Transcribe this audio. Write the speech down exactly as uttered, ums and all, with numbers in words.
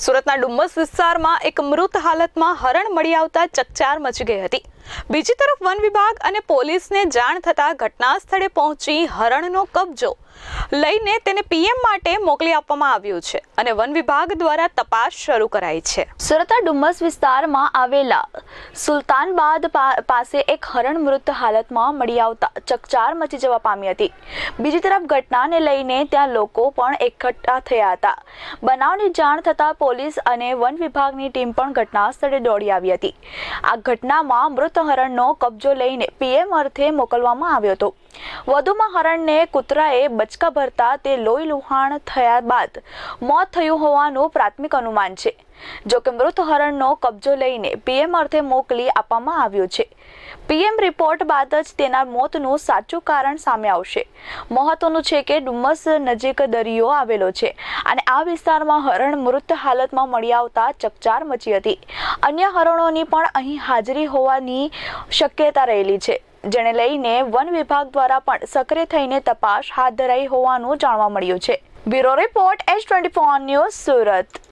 સુરતના ડુમ્મસ વિસ્તારમાં એક મૃત હાલતમાં હરણ મળી આવતા ચકચાર મચી ગઈ હતી। બીજી તરફ વન વિભાગ અને પોલીસને જાણ થતા ઘટના સ્થળે પહોંચી હરણનો કબજો લઈને તેને પીએમ માટે મોકલી આપવામાં આવ્યું છે અને વન વિભાગ દ્વારા તપાસ શરૂ કરાઈ છે। સુરતના ડુમ્મસ વિસ્તારમાં આવેલા સુલતાનબાદ પાસે એક હરણ મૃત હાલતમાં મળી આવતા ચકચાર મચી જવા પામી હતી। બીજી તરફ ઘટનાને લઈને ત્યાં લોકો પણ એકઠા થયા હતા। બનાવની જાણ થતાં પોલીસ અને વન વિભાગની ટીમ પણ ઘટના સ્થળે દોડી આવી હતી। આ ઘટનામાં મૃત હરણનો કબજો લઈને પીએમ અર્થે મોકલવામાં આવ્યો હતો। વધુમાં હરણને કૂતરાએ બચકા ભરતા તે લોહી લુહાણ થયા બાદ મોત થયું હોવાનું પ્રાથમિક અનુમાન છે। જો કે મૃત હરણનો કબજો લઈને પીએમ અર્થે મોકલી આપવામાં આવ્યો છે। પીએમ રિપોર્ટ બાદ જ તેના મોતનું સાચું કારણ સામે આવશે। મહત્વનું છે કે ડુમ્મસ નજીક દરિયો આવેલો છે અને આ વિસ્તારમાં હરણ મૃત હાલતમાં મળી આવતા ચકચાર મચી હતી। અન્ય હરણોની પણ અહીં હાજરી હોવાની શક્યતા રહેલી છે, જેને લઈને વન વિભાગ દ્વારા પણ સક્રિય થઈને તપાસ હાથ ધરાઈ હોવાનું જાણવા મળ્યું છે। Bureau report H twenty four news Surat.